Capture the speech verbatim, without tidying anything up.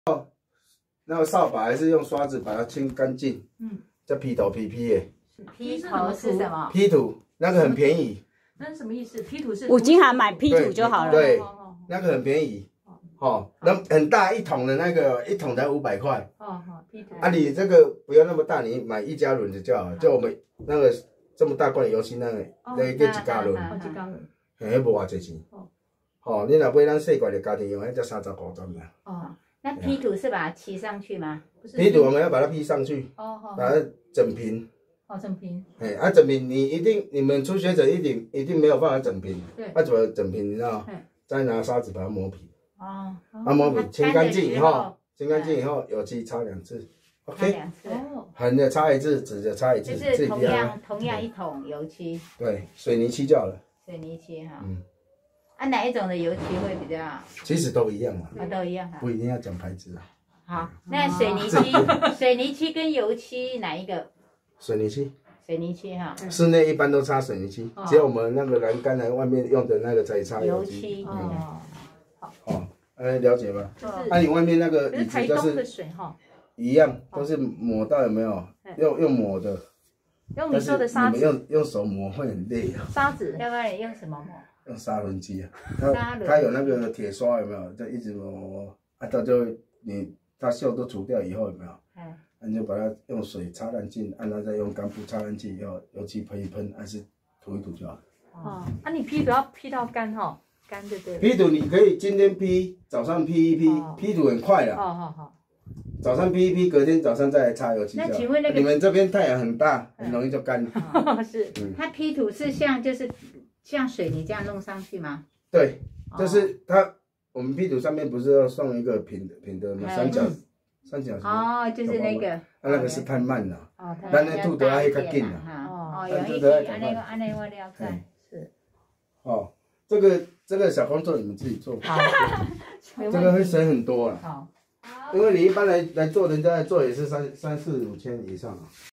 那个扫把还是用刷子把它清干净，嗯，叫劈头劈劈的。 劈头是什么？ 劈土那个很便宜。 那是什么意思？劈土是五金行买劈土就好了。 对，那个很便宜。哦，那很大一桶的那个，一桶才五百块。哦好，劈土。啊，你这个不要那么大，你买一加仑的就好，就我们那个这么大罐的油漆那个，那个叫一加仑。哦，一加仑。嘿，无偌济钱。哦，你若买咱细罐的家庭用，迄才三十五十尔。 哦。那劈土是把它漆上去吗？ 劈土我们要把它劈上去，哦，把它整平。 哦，整平。哎， 啊，整平你一定，你们初学者一定一定没有办法整平。对。啊，怎么整平？你知道？再拿沙子把它磨平。哦。啊，磨平，清干净以后，清干净以后，油漆擦两次。 擦两次。哦。 横的擦一次，直的擦一次。 就是同样同样一桶油漆。 对，水泥漆就好了。 水泥漆哈。嗯。啊，哪一种的油漆会比较？ 其实都一样嘛。 啊，都一样哈。 不一定要讲牌子啊。 好，那水泥漆，水泥漆跟油漆哪一个？ 水泥漆。 水泥漆哈。 室内一般都擦水泥漆，只有我们那个栏杆的外面用的那个才擦油漆。哦。好。哦，哎，了解吗？就是。那你外面那个椅子就是一样，都是抹到有没有？用用抹的。 用你说的沙子。 你们用用手抹会很累啊。 沙子。 要不然你用什么抹？ 用砂轮机啊，它它有那个铁刷有没有？就一直磨磨磨，啊，它就会你它锈都除掉以后有没有？嗯，你就把它用水擦干净，然后再用干布擦干净以后，油漆喷一喷，还是涂一涂就好。 哦，那你劈土要劈到干哈？干对不对？ 劈土你可以今天劈，早上劈一劈，劈土很快的。 好好好。 早上劈一劈，隔天早上再来擦油漆。 那请问那个你们这边太阳很大，很容易就干。 是，它劈土是像就是。像水泥这样弄上去吗？ 对，就是它，我们劈土上面不是要送一个平的平的三角，三角形。 哦，就是那个。 那个是太慢了，咱那土都要较紧啦。 哦，有一点，安尼个安尼我了解，是。 哦，这个这个小工作你们自己做，这个会省很多了。好，因为你一般来来做，人家来做也是三三四五千以上啊。